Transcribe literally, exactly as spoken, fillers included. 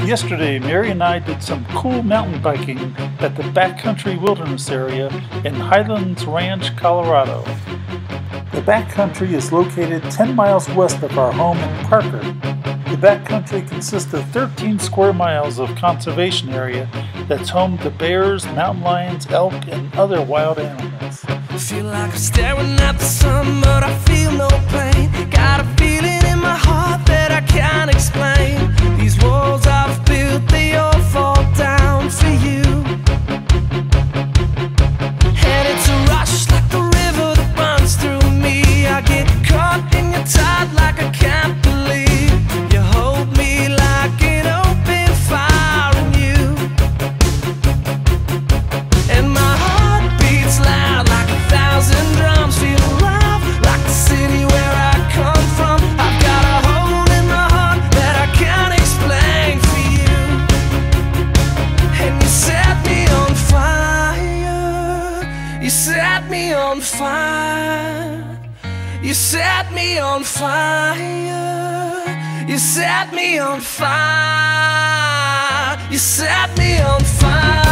Yesterday, Mary and I did some cool mountain biking at the Backcountry Wilderness Area in Highland Ranch, Colorado. The Backcountry is located ten miles west of our home in Parker. The Backcountry consists of thirteen square miles of conservation area that's home to bears, mountain lions, elk, and other wild animals. I feel like I'm staring at the sun, but I feel no pain. Got a feeling in my heart that I can't explain. These walls I've built, they all fall down for you. And it's a rush like the river that runs through me. I get caught in your tide like I can't believe you hold me like an open fire in you. And my heart beats loud like a thousand drums, feel alive like the city where I come from. I've got a hole in my heart that I can't explain for you. And you set me on fire. You set me on fire. You set me on fire. You set me on fire. You set me on fire.